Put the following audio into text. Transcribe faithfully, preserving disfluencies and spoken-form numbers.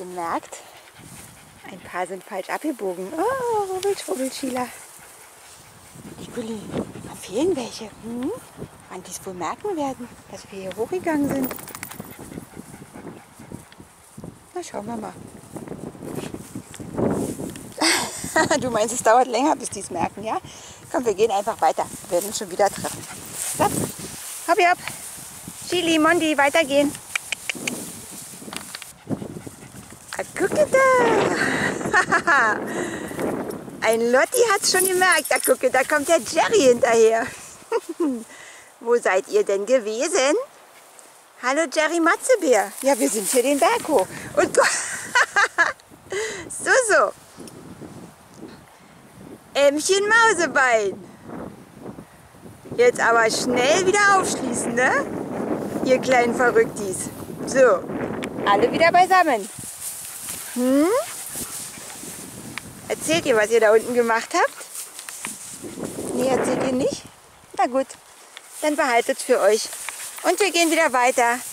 bemerkt, ein paar sind falsch abgebogen. Oh, rubbel, schrubbel, Sheila. Juli, da fehlen welche. Hm? Wann die es wohl merken werden, dass wir hier hochgegangen sind. Na, schauen wir mal. Du meinst, es dauert länger, bis die es merken, ja? Komm, wir gehen einfach weiter. Wir werden uns schon wieder treffen. So, hopp, hopp. Chili, Mondi, weitergehen. Ah, guck da. Ein Lotti hat es schon gemerkt. Da gucke, da kommt der Jerry hinterher. Wo seid ihr denn gewesen? Hallo Jerry Matzebär. Ja, wir sind hier den Berg hoch. Und so, so. Ämmchen Mausebein. Jetzt aber schnell wieder aufschließen, ne? Ihr kleinen Verrücktis. So, alle wieder beisammen. Hm? Erzählt ihr, was ihr da unten gemacht habt? Nee, erzählt ihr nicht? Na gut, dann behaltet es für euch. Und wir gehen wieder weiter.